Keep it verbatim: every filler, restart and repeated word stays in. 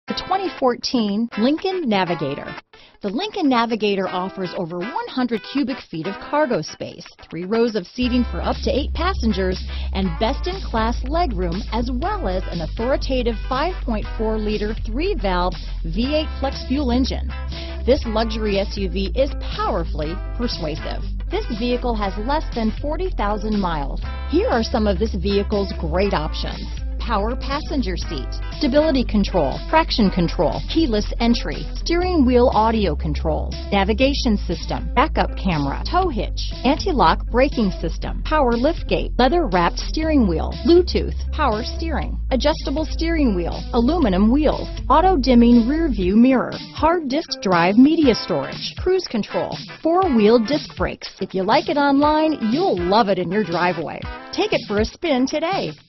The twenty fourteen Lincoln Navigator. The Lincoln Navigator offers over one hundred cubic feet of cargo space, three rows of seating for up to eight passengers, and best-in-class legroom, as well as an authoritative five point four liter three-valve V eight flex fuel engine. This luxury S U V is powerfully persuasive. This vehicle has less than forty thousand miles. Here are some of this vehicle's great options: power passenger seat, stability control, traction control, keyless entry, steering wheel audio controls, navigation system, backup camera, tow hitch, anti-lock braking system, power liftgate, leather-wrapped steering wheel, Bluetooth, power steering, adjustable steering wheel, aluminum wheels, auto-dimming rear view mirror, hard disk drive media storage, cruise control, four-wheel disc brakes. If you like it online, you'll love it in your driveway. Take it for a spin today.